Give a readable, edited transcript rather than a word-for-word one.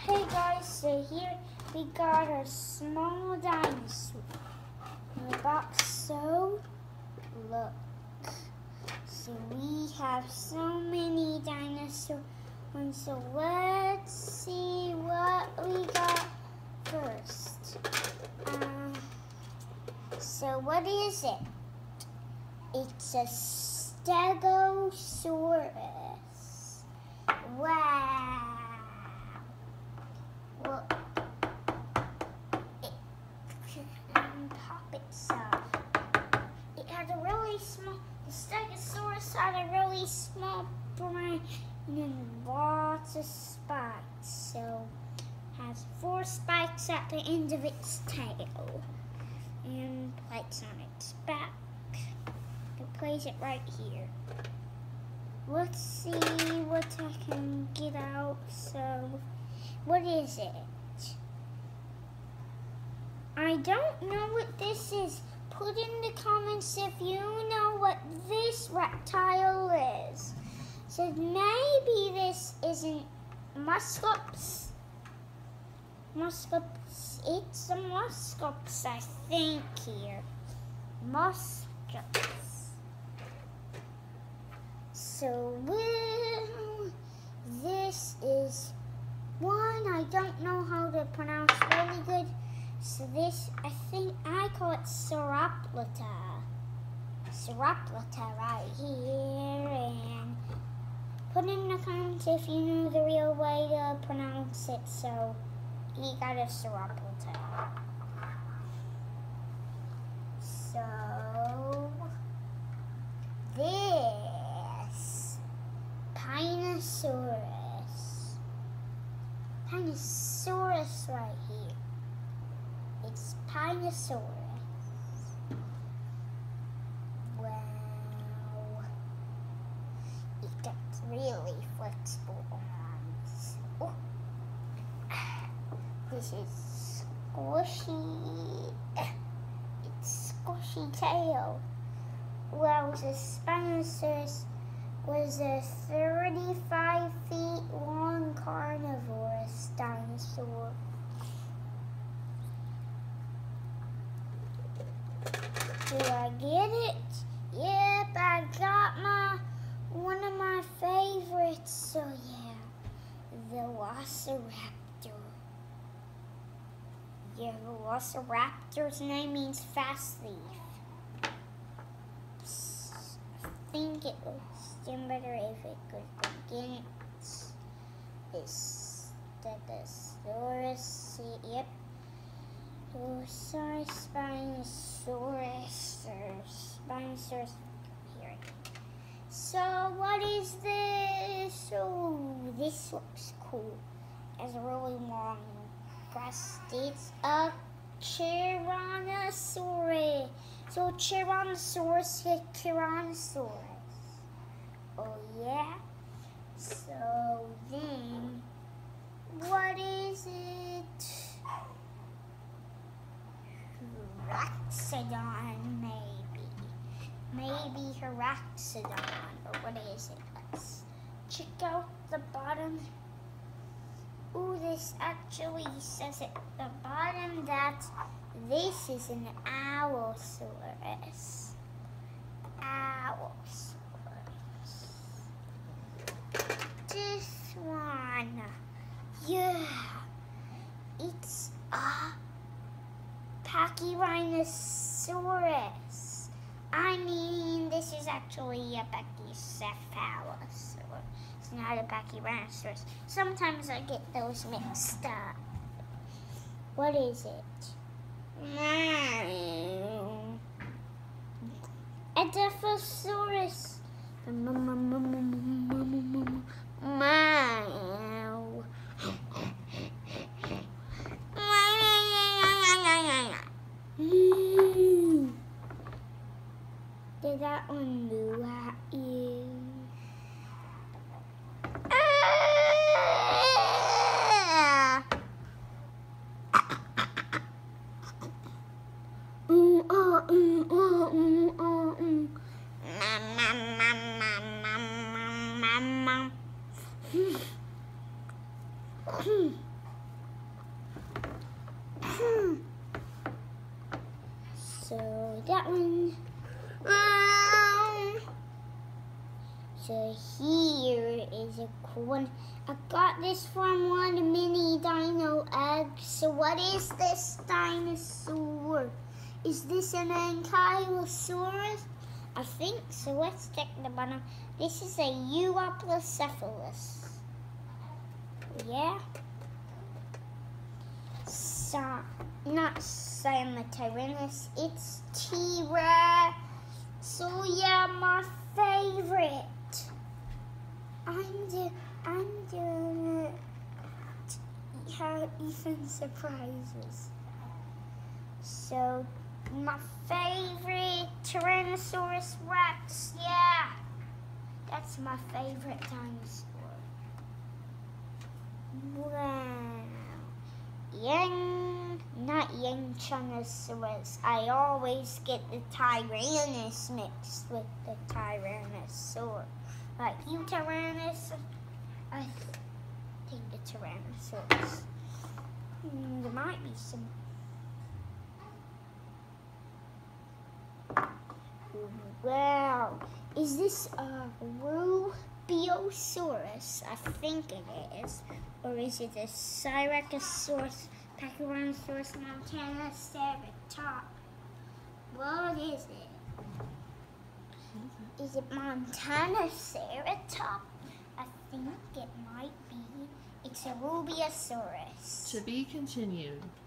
Hey guys, so here we got our small dinosaur in the box. So look, so we have so many dinosaurs. So let's see what we got first. So what is it? It's a Stegosaurus. Wow. Well, it can pop itself. It had a really small, the Stegosaurus had a really small brain and lots of spikes. So it has 4 spikes at the end of its tail and plates on its back. It plays it right here. Let's see what I can get out. So what is it? I don't know what this is. Put in the comments if you know what this reptile is. So maybe this isn't Muscops. Muscops. It's a Muscops, I think here. Muscops. So this is one I don't know how to pronounce really good. So this, I think I call it Sauropoda. Sauropoda right here. And put in the comments if you know the real way to pronounce it. So he got a Sauropoda. So this Pinosaurus. Pinosaurus right here. It's Pinosaurus. Wow. It got really flexible arms. Oh. This is squishy. It's squishy tail. Well, the Spinosaurus was a 35 feet long carnivorous dinosaur. Do I get it? Yep, I got one of my favorites. So yeah, the Velociraptor. Yeah, Velociraptor's name means fast thief. I think it would stand better if it could begin this Stegosaurus. Yep. Spinosaurus. Here. So what is this? Oh, this looks cool. It has a really long crest. It's a Tyrannosaurus. So Tyrannosaurus hit Tyrannosaurus. Oh yeah. So then, what is it? Hyraxodon, maybe Hyraxodon, but what is it? Let's check out the bottom. Ooh, this actually says at the bottom that this is an Allosaurus. This one, yeah, it's a Pachyrhinosaurus. I mean, this is actually a Pachycephalosaurus. It's not a Pachyrhinosaurus. Sometimes I get those mixed up. What is it? Edaphosaurus. Did that one moo at you? So that one. So here is a cool one. I got this from one mini dino egg. So what is this dinosaur? Is this an ankylosaurus? I think so. Let's check the bottom. This is a Euoplocephalus. Yeah. Not Siamotyrannus. It's T-Rex. So yeah, my favorite. I'm doing it. How Ethan surprises. So my favorite Tyrannosaurus Rex. Yeah, that's my favorite dinosaur. Wow. Not Tyrannosaurus. I always get the Tyrannus mixed with the Tyrannosaur. Like you, Tyrannus. I think the Tyrannosaurus. There might be some. Wow. Is this a Rubiosaurus? I think it is. Or is it a Syracosaurus, Pachyrhinosaurus, Montanoceratops? What is it? Is it Montanoceratops? I think it might be. It's a Rubiosaurus. To be continued.